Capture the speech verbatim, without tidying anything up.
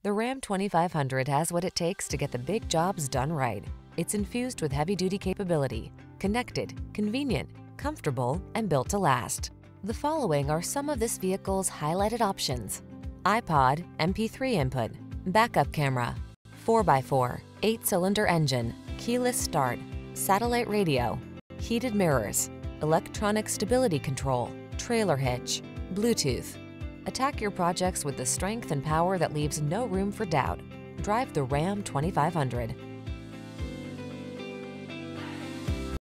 The Ram twenty-five hundred has what it takes to get the big jobs done right. It's infused with heavy-duty capability, connected, convenient, comfortable, and built to last. The following are some of this vehicle's highlighted options: iPod, M P three input, backup camera, four by four, eight-cylinder engine, keyless start, satellite radio, heated mirrors, electronic stability control, trailer hitch, Bluetooth. Attack your projects with the strength and power that leaves no room for doubt. Drive the Ram twenty-five hundred.